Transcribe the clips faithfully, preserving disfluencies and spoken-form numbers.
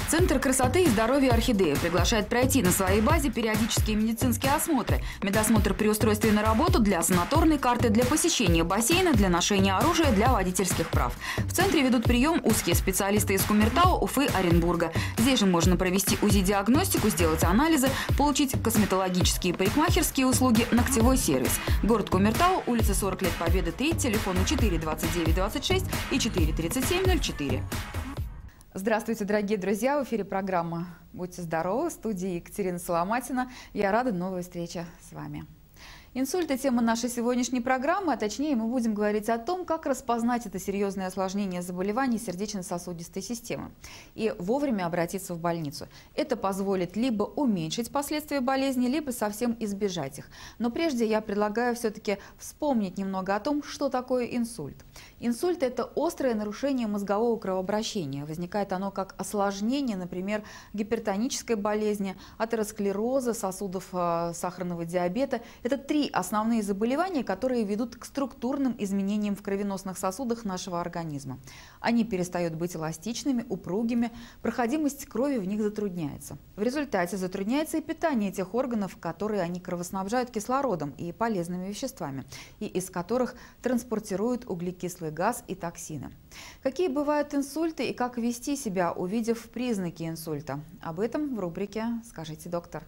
Центр красоты и здоровья «Орхидея» приглашает пройти на своей базе периодические медицинские осмотры. Медосмотр при устройстве на работу для санаторной карты, для посещения бассейна, для ношения оружия, для водительских прав. В центре ведут прием узкие специалисты из Кумертау, Уфы, Оренбурга. Здесь же можно провести УЗИ-диагностику, сделать анализы, получить косметологические и парикмахерские услуги, ногтевой сервис. Город Кумертау, улица сорок лет Победы, три, телефоны четыре двадцать девять двадцать шесть и четыре тридцать семь ноль четыре. Здравствуйте, дорогие друзья! В эфире программа «Будьте здоровы», в студии Екатерина Соломатина. Я рада новой встрече с вами. Инсульт – это тема нашей сегодняшней программы, а точнее мы будем говорить о том, как распознать это серьезное осложнение заболеваний сердечно-сосудистой системы и вовремя обратиться в больницу. Это позволит либо уменьшить последствия болезни, либо совсем избежать их. Но прежде я предлагаю все-таки вспомнить немного о том, что такое инсульт. Инсульт – это острое нарушение мозгового кровообращения. Возникает оно как осложнение, например, гипертонической болезни, атеросклероза, сосудов э, сахарного диабета. Это три основные заболевания, которые ведут к структурным изменениям в кровеносных сосудах нашего организма. Они перестают быть эластичными, упругими, проходимость крови в них затрудняется. В результате затрудняется и питание тех органов, которые они кровоснабжают кислородом и полезными веществами, и из которых транспортируют углекислый газ и токсины. Какие бывают инсульты и как вести себя, увидев признаки инсульта? Об этом в рубрике «Скажите, доктор».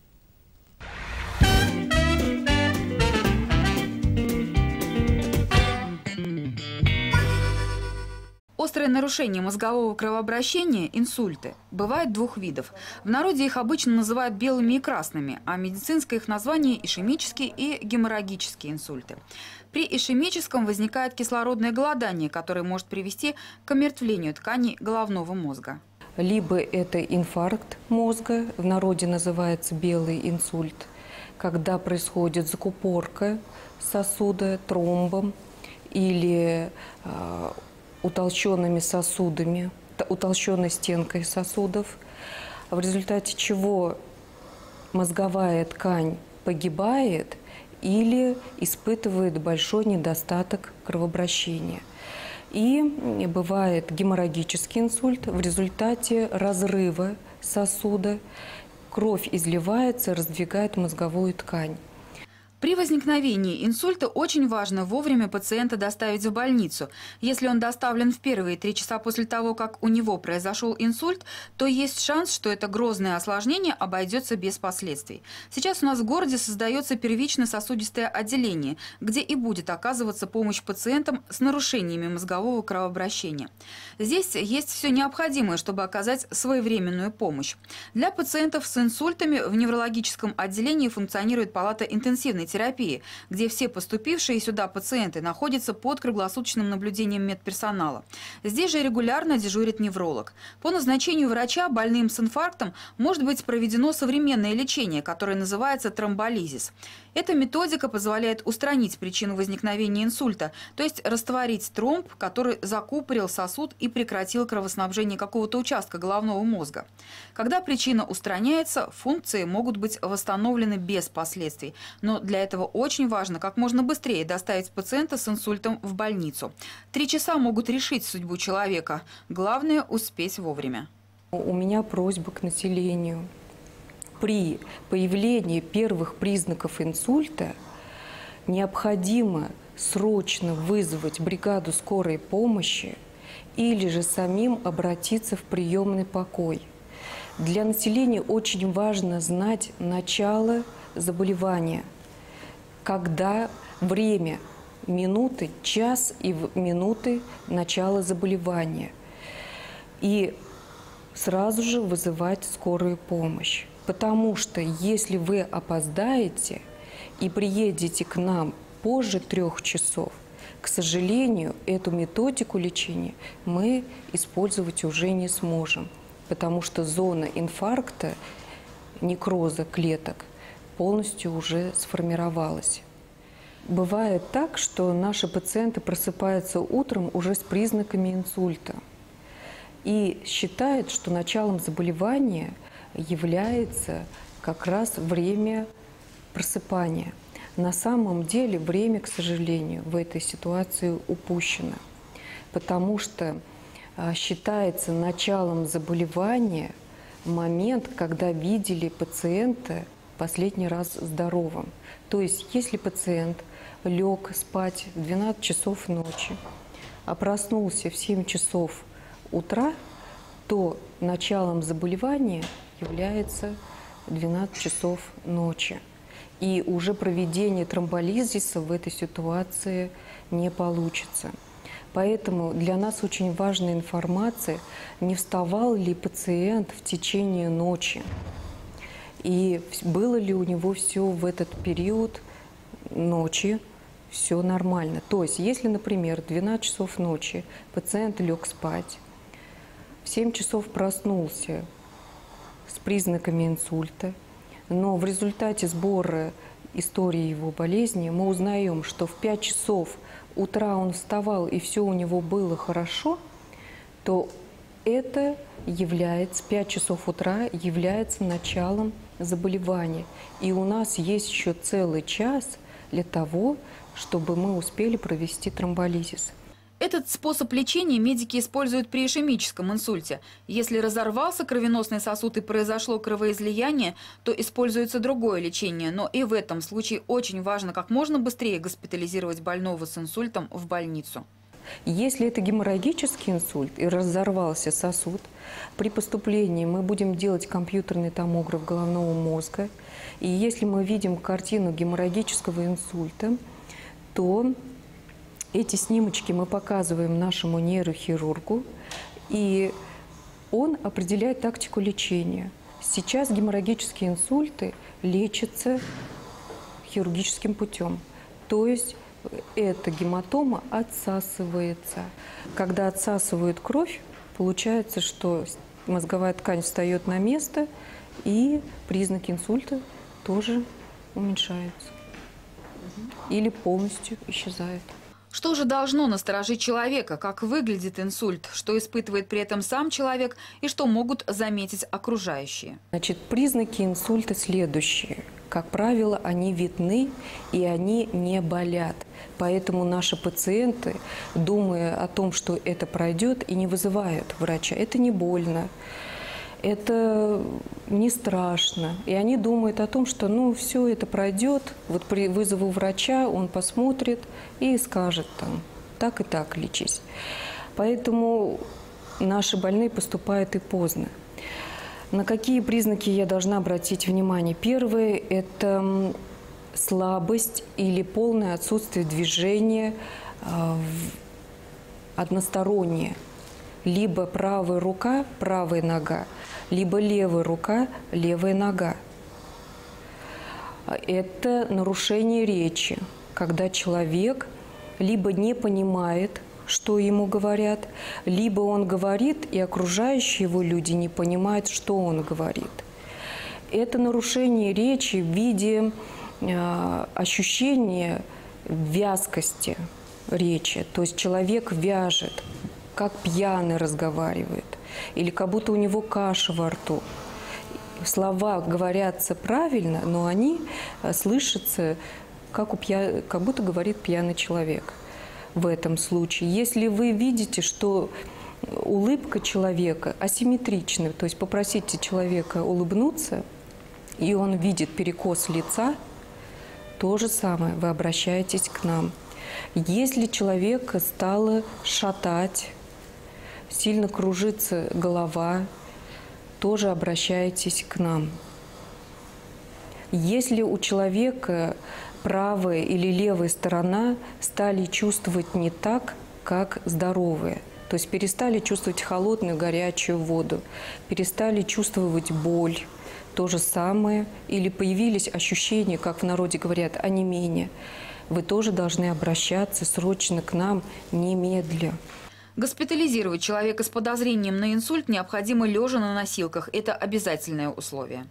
Острое нарушение мозгового кровообращения – инсульты. Бывает двух видов. В народе их обычно называют белыми и красными, а медицинское их название – ишемические и геморрагические инсульты. При ишемическом возникает кислородное голодание, которое может привести к омертвлению тканей головного мозга. Либо это инфаркт мозга, в народе называется белый инсульт, когда происходит закупорка сосуда тромбом или э, утолщенными сосудами, утолщенной стенкой сосудов, в результате чего мозговая ткань погибает или испытывает большой недостаток кровообращения. И бывает геморрагический инсульт. В результате разрыва сосуда кровь изливается, раздвигает мозговую ткань. При возникновении инсульта очень важно вовремя пациента доставить в больницу. Если он доставлен в первые три часа после того, как у него произошел инсульт, то есть шанс, что это грозное осложнение обойдется без последствий. Сейчас у нас в городе создается первично-сосудистое отделение, где и будет оказываться помощь пациентам с нарушениями мозгового кровообращения. Здесь есть все необходимое, чтобы оказать своевременную помощь. Для пациентов с инсультами в неврологическом отделении функционирует палата интенсивной терапии, где все поступившие сюда пациенты находятся под круглосуточным наблюдением медперсонала. Здесь же регулярно дежурит невролог. По назначению врача больным с инфарктом может быть проведено современное лечение, которое называется тромболизис. Эта методика позволяет устранить причину возникновения инсульта, то есть растворить тромб, который закупорил сосуд и прекратил кровоснабжение какого-то участка головного мозга. Когда причина устраняется, функции могут быть восстановлены без последствий, но для этого очень важно как можно быстрее доставить пациента с инсультом в больницу. Три часа могут решить судьбу человека. Главное – успеть вовремя. У меня просьба к населению. При появлении первых признаков инсульта необходимо срочно вызвать бригаду скорой помощи или же самим обратиться в приемный покой. Для населения очень важно знать начало заболевания, когда время, минуты, час и минуты начала заболевания. И сразу же вызывать скорую помощь. Потому что если вы опоздаете и приедете к нам позже трех часов, к сожалению, эту методику лечения мы использовать уже не сможем, потому что зона инфаркта, некроза клеток полностью уже сформировалась. Бывает так, что наши пациенты просыпаются утром уже с признаками инсульта и считают, что началом заболевания является как раз время просыпания. На самом деле время, к сожалению, в этой ситуации упущено, потому что считается началом заболевания момент, когда видели пациента последний раз здоровым. То есть, если пациент лег спать в двенадцать часов ночи, а проснулся в семь часов утра, то началом заболевания является двенадцать часов ночи. И уже проведение тромболизиса в этой ситуации не получится. Поэтому для нас очень важная информация, не вставал ли пациент в течение ночи. И было ли у него все в этот период ночи, все нормально. То есть, если, например, в двенадцать часов ночи пациент лег спать, в семь часов проснулся с признаками инсульта, но в результате сбора истории его болезни мы узнаем, что в пять часов утра он вставал и все у него было хорошо, то это является, пять часов утра является началом заболевания. И у нас есть еще целый час для того, чтобы мы успели провести тромболизис. Этот способ лечения медики используют при ишемическом инсульте. Если разорвался кровеносный сосуд и произошло кровоизлияние, то используется другое лечение. Но и в этом случае очень важно как можно быстрее госпитализировать больного с инсультом в больницу. Если это геморрагический инсульт и разорвался сосуд, при поступлении мы будем делать компьютерный томограф головного мозга. И если мы видим картину геморрагического инсульта, то эти снимочки мы показываем нашему нейрохирургу, и он определяет тактику лечения. Сейчас геморрагические инсульты лечатся хирургическим путем, то есть эта гематома отсасывается. Когда отсасывают кровь, получается, что мозговая ткань встает на место, и признаки инсульта тоже уменьшаются или полностью исчезают. Что же должно насторожить человека? Как выглядит инсульт? Что испытывает при этом сам человек? И что могут заметить окружающие? Значит, признаки инсульта следующие. Как правило, они видны и они не болят. Поэтому наши пациенты, думая о том, что это пройдет, и не вызывают врача. Это не больно, это не страшно. И они думают о том, что ну все это пройдет, вот при вызову врача он посмотрит и скажет там, так и так лечись. Поэтому наши больные поступают и поздно. На какие признаки я должна обратить внимание? Первое – это слабость или полное отсутствие движения одностороннее. Либо правая рука, правая нога, либо левая рука, левая нога. Это нарушение речи, когда человек либо не понимает, что ему говорят, либо он говорит, и окружающие его люди не понимают, что он говорит. Это нарушение речи в виде э, ощущения вязкости речи, то есть человек вяжет, как пьяный разговаривает, или как будто у него каша во рту. Слова говорятся правильно, но они слышатся, как, у пья... как будто говорит пьяный человек. В этом случае, если вы видите, что улыбка человека асимметрична, то есть попросите человека улыбнуться, и он видит перекос лица, то же самое, вы обращаетесь к нам. Если человека стало шатать, сильно кружится голова, тоже обращайтесь к нам. Если у человека правая или левая сторона стали чувствовать не так, как здоровые, то есть перестали чувствовать холодную, горячую воду, перестали чувствовать боль, то же самое, или появились ощущения, как в народе говорят, онемения, вы тоже должны обращаться срочно к нам немедля. Госпитализировать человека с подозрением на инсульт необходимо лежа на носилках. Это обязательное условие.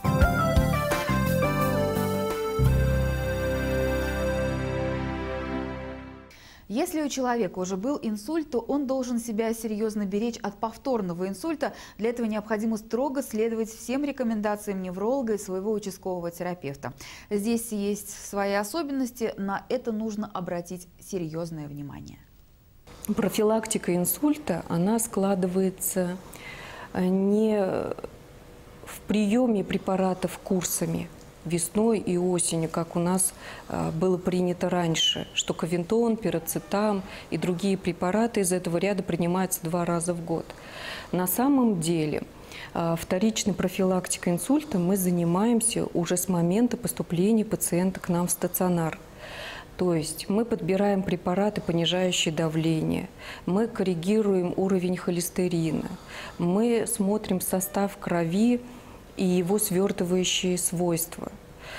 Если у человека уже был инсульт, то он должен себя серьезно беречь от повторного инсульта. Для этого необходимо строго следовать всем рекомендациям невролога и своего участкового терапевта. Здесь есть свои особенности, на это нужно обратить серьезное внимание. профилактика инсульта, она складывается не в приеме препаратов курсами весной и осенью, как у нас было принято раньше, что ковентон, пироцетам и другие препараты из этого ряда принимаются два раза в год. На самом деле вторичной профилактикой инсульта мы занимаемся уже с момента поступления пациента к нам в стационар. То есть мы подбираем препараты, понижающие давление, мы коррегируем уровень холестерина, мы смотрим состав крови и его свертывающие свойства.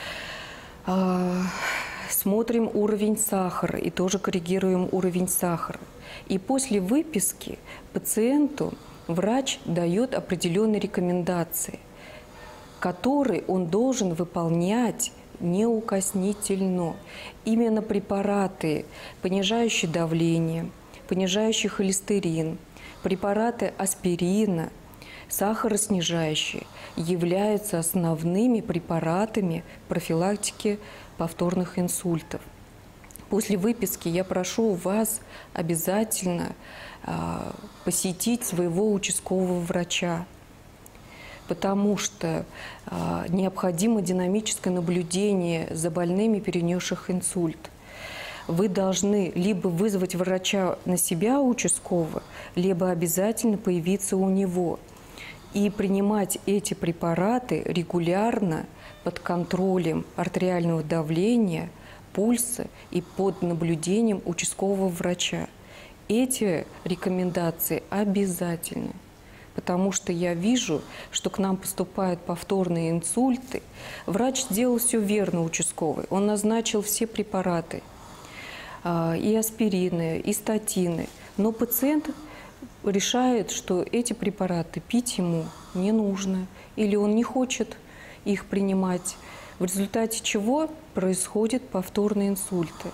Смотрим уровень сахара и тоже коррегируем уровень сахара. И после выписки пациенту врач дает определенные рекомендации, которые он должен выполнять неукоснительно. Именно препараты, понижающие давление, понижающие холестерин, препараты аспирина, сахароснижающие являются основными препаратами профилактики повторных инсультов. После выписки я прошу вас обязательно а, посетить своего участкового врача, потому что а, необходимо динамическое наблюдение за больными, перенесших инсульт. Вы должны либо вызвать врача на себя участкового, либо обязательно появиться у него и принимать эти препараты регулярно под контролем артериального давления, пульса и под наблюдением участкового врача. Эти рекомендации обязательны. Потому что я вижу, что к нам поступают повторные инсульты. Врач сделал все верно, участковый. Он назначил все препараты, и аспирины, и статины. Но пациент решает, что эти препараты пить ему не нужно, или он не хочет их принимать, в результате чего происходят повторные инсульты.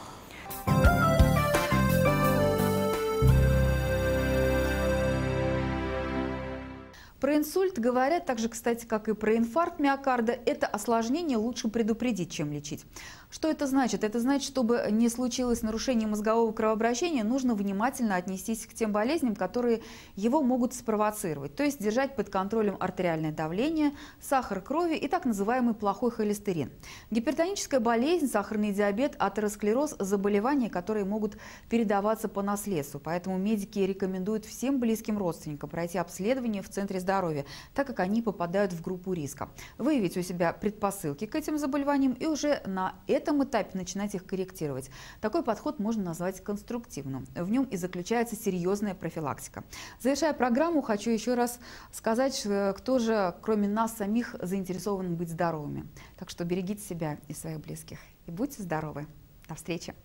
Про инсульт говорят так же, кстати, как и про инфаркт миокарда. Это осложнение лучше предупредить, чем лечить. Что это значит? Это значит, чтобы не случилось нарушение мозгового кровообращения, нужно внимательно отнестись к тем болезням, которые его могут спровоцировать. То есть держать под контролем артериальное давление, сахар крови и так называемый плохой холестерин. Гипертоническая болезнь, сахарный диабет, атеросклероз – заболевания, которые могут передаваться по наследству. Поэтому медики рекомендуют всем близким родственникам пройти обследование в центре здоровья, так как они попадают в группу риска. Выявить у себя предпосылки к этим заболеваниям и уже на этом этапе начинать их корректировать. Такой подход можно назвать конструктивным. В нем и заключается серьезная профилактика. Завершая программу, хочу еще раз сказать, кто же, кроме нас самих, заинтересован быть здоровыми. Так что берегите себя и своих близких. И будьте здоровы. До встречи.